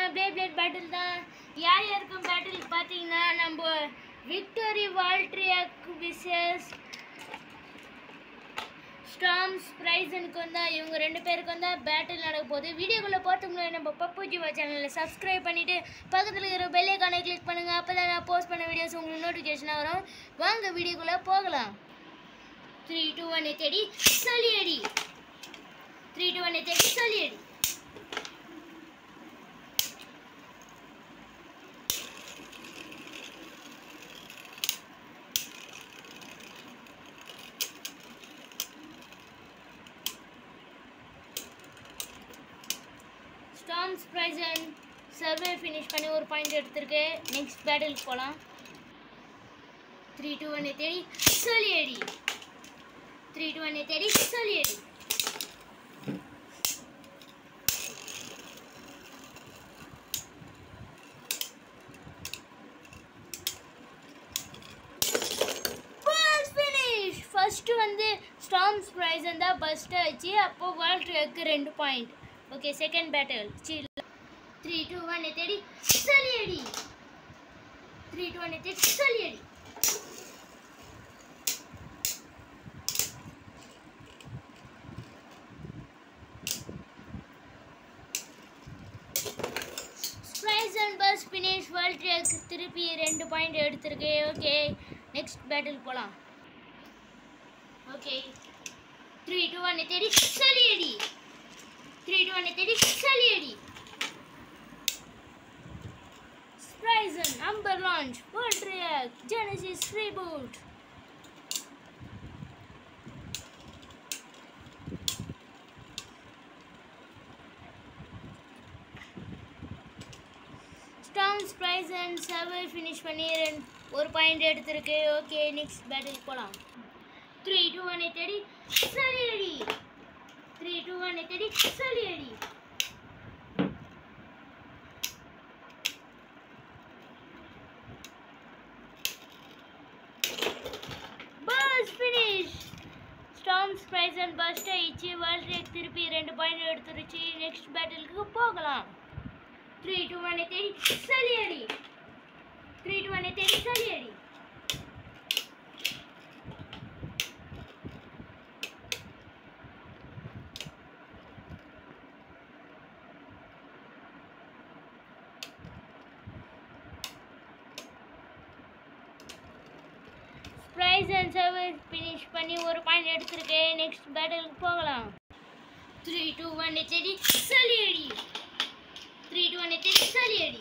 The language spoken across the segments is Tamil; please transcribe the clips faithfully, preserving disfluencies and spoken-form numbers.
beyblade battle தான். யார் யாருக்கும் battle பார்த்தீங்கன்னா நம்ம victory valtryek versus strom sprezen வந்தா இவங்க ரெண்டு பேருக்கு வந்தா battle நடக்க போகுது. வீடியோக்குள்ள போறதுக்கு முன்னாடி நம்ம பப்புஜிவா சேனலை சப்ஸ்கிரைப் பண்ணிட்டு பக்கத்துல இருக்கிற பெல் ஐகானை கிளிக் பண்ணுங்க. அப்பதான் நான் போஸ்ட் பண்ண வீடியோஸ் உங்களுக்கு நோட்டிஃபிகேஷனா வரும். வாங்க வீடியோக்குள்ள போகலாம். three two one தேடி சலியடி. three two one தேடி சலியடி. strom sprezen survey finish பண்ணி ஒரு பாயிண்ட் எடுத்துருக்கு. நெக்ஸ்ட் பேட்டிலுக்கு போலாம். three two one தேடி சலியடி. three two one தேடி சலியடி. bus finish. ஃபர்ஸ்ட் வந்து strom sprezen தான் பஸ்ட் ஆச்சு. அப்போ valtryek ரெண்டு point. Okay second battle. three two one தேடி சலியடி. three two one தேடி சலியடி. sprezen bus finish valtryek திருப்பி ரெண்டு பாயிண்ட் எடுத்துருக்கு. ஓகே நெக்ஸ்ட் பேட்டில் போலாம். ஓகே three two one தேடி சலியடி. three two one தேடி சலியடி. sprezen number launch valtryek genesis reboot. strom sprezen survey finish பண்ணி ஒரு பாயிண்ட் எடுத்துருக்கு. ஓகே நெக்ஸ்ட் பேட்டில் போலாம். three two one தேடி சலியடி. three two one தேடி சலியடி. bus finish. strom sprezen bust ஆயிடுச்சு. valtryek திருப்பி ரெண்டு பாயிண்ட் எடுத்துருச்சு. நெக்ஸ்ட் பேட்டிலுக்கு போகலாம். three two one தேடி சலியடி. three two one தேடி சலியடி. sprezen survey finish பண்ணி ஒரு பாயிண்ட் எடுத்துருக்கு. நெக்ஸ்ட் பேட்டிலுக்கு போகலாம். three two one தேடி சலியடி. three two one தேடி சலியடி.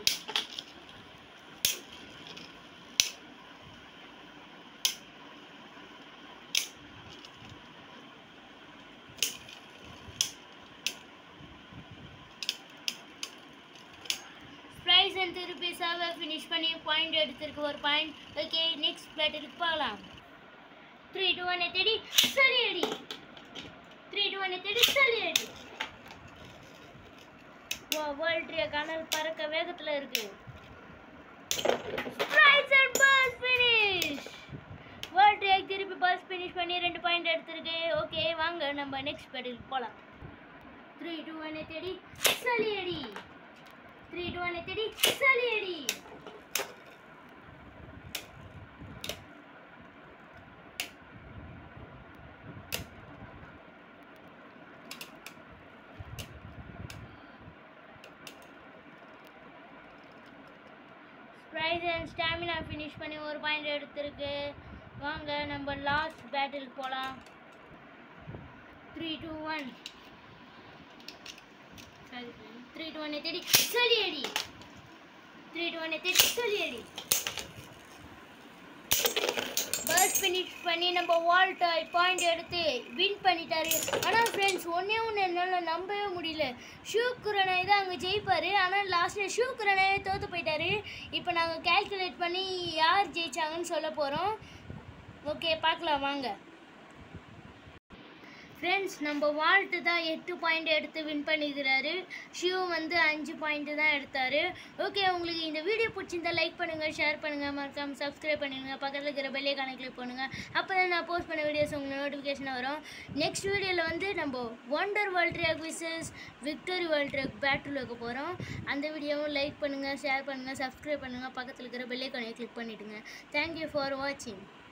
sprezen திருப்பி சர்வே finish பண்ணி பாயிண்ட் எடுத்துருக்கு ஒரு பாயிண்ட். ஓகே நெக்ஸ்ட் பேட்டிலுக்கு போகலாம். three two one தேடி சலியடி. three two one தேடி சலியடி. வா valtryek கனல் பறக்க வேகத்துல இருக்கு. sprezen bus finish. valtryek திருப்பி பஸ் finish பண்ணி ரெண்டு பாயிண்ட் எடுத்துருக்கு. ஓகே வாங்க நம்ம நெக்ஸ்ட் பேட்டிலுக்கு போலாம். three two one தேடி சலியடி. three two one தேடி சலியடி. sprezen ஸ்டாமினா finish பண்ணி ஒரு பாயிண்ட் எடுத்துருக்கு. வாங்க நம்ம லாஸ்ட் பேட்டிலுக்கு போலாம். three two one three two one தேடி சலியடி. three two one தேடி சலியடி. பஸ் finish பண்ணி நம்ம valtryek பாயிண்ட் எடுத்து வின் பண்ணிட்டாரு. ஆனால் ஃப்ரெண்ட்ஸ் ஒன்றே ஒன்று என்னால் நம்பவே முடியல. ஷூக்குரனை தான் அங்கே ஜெயிப்பார். ஆனால் லாஸ்ட்டில் ஷூக்குரனே தோற்று போயிட்டாரு. இப்போ நாங்கள் கேல்குலேட் பண்ணி யார் ஜெயிச்சாங்கன்னு சொல்ல போகிறோம். ஓகே பார்க்கலாம் வாங்க. ஃப்ரெண்ட்ஸ் நம்ம வால்ட்டு தான் எட்டு பாயிண்ட் எடுத்து வின் பண்ணிக்கிறாரு. ஷிவ் வந்து அஞ்சு பாயிண்ட்டு தான் எடுத்தார். ஓகே, உங்களுக்கு இந்த வீடியோ பிடிச்சிருந்தா லைக் பண்ணுங்கள், ஷேர் பண்ணுங்கள், மறக்காமல் சப்ஸ்கிரைப் பண்ணிடுங்க, பக்கத்தில் இருக்கிற பெல் ஐகானை கிளிக் பண்ணுங்கள். அப்போ தான் நான் போஸ்ட் பண்ண வீடியோஸ் உங்களுக்கு நோட்டிஃபிகேஷன் வரும். நெக்ஸ்ட் வீடியோவில் வந்து நம்ம wonder valtryek versus victory valtryek battle வைக்க போகிறோம். அந்த வீடியோவும் லைக் பண்ணுங்கள், ஷேர் பண்ணுங்கள், சப்ஸ்கிரைப் பண்ணுங்கள், பக்கத்தில் இருக்கிற பெல் ஐகானை கிளிக் பண்ணிவிடுங்க. தேங்க்யூ ஃபார் வாட்சிங்.